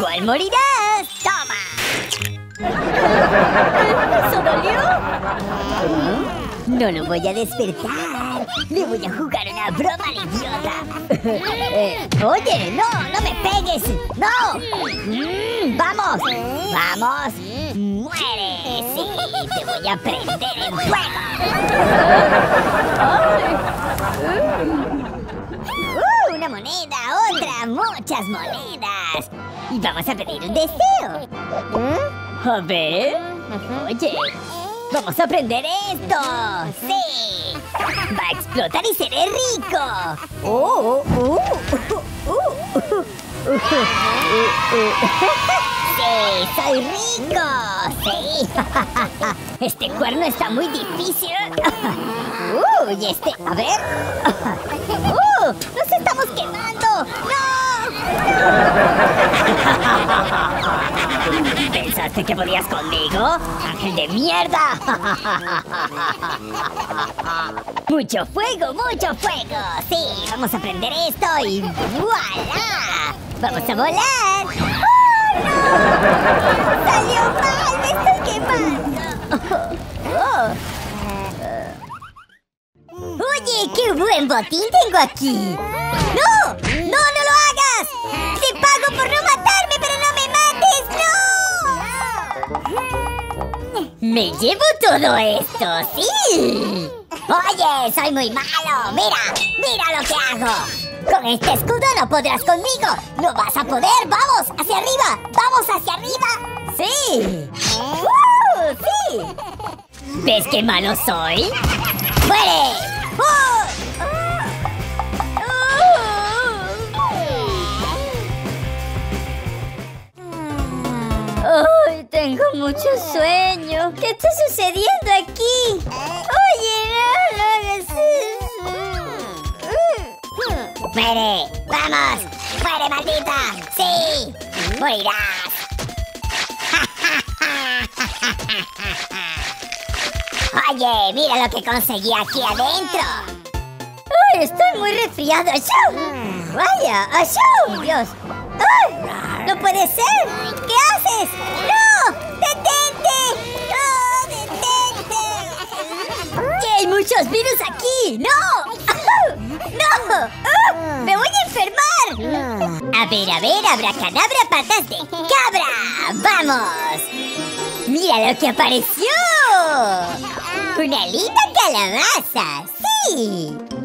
igual morirás. ¡Toma! ¿Eso dolió? No lo voy a despertar. Le voy a jugar una broma al idiota. Oye, no me pegues. ¡No! ¡Vamos! ¡Vamos! ¡Muere! Sí, te voy a prender en fuego. Una moneda, otra, muchas monedas. Y vamos a pedir un deseo. A ver. Oye, vamos a aprender esto. Sí. Va a explotar y seré rico. Sí, soy rico. Sí. Este cuerno está muy difícil. Y este, a ver. ¡Nos estamos quemando! ¡No! ¿Pensaste que podías conmigo? ¡Ángel de mierda! ¡Mucho fuego, mucho fuego! Sí, vamos a prender esto y ¡voilá! ¡Vamos a volar! ¡Oh, no! ¡Salió mal! ¡Me estoy quemando! ¡Oye, qué buen botín tengo aquí! ¡No! ¡No, no lo hagas! ¡Te pago por no matarme, pero no me mates! ¡No! ¡Me llevo todo esto! ¡Sí! ¡Oye, soy muy malo! ¡Mira lo que hago! Con este escudo no podrás conmigo. ¡No vas a poder! ¡Vamos! ¡Hacia arriba! ¡Vamos hacia arriba! ¡Sí! ¡Sí! ¿Ves qué malo soy? ¡Muere! ¡Ay, tengo mucho sueño! ¿Qué está sucediendo aquí? ¡Oye, no hagas eso! ¡Muere! ¡Vamos! ¡Muere, maldita! ¡Sí! ¡Morirás! ¡Oye, mira lo que conseguí aquí adentro! ¡Ay, estoy muy resfriado! ¡Achú! ¡Vaya! ¡Achú! ¡Dios! ¡Ay! ¡No puede ser! ¿Qué haces? ¡No! ¡Detente! ¡No! ¡Detente! ¡Que hay muchos virus aquí! ¡No! ¡No! ¡Me voy a enfermar! A ver, abracadabra, patas de cabra. ¡Vamos! ¡Mira lo que apareció! ¡Una linda calabaza! ¡Sí!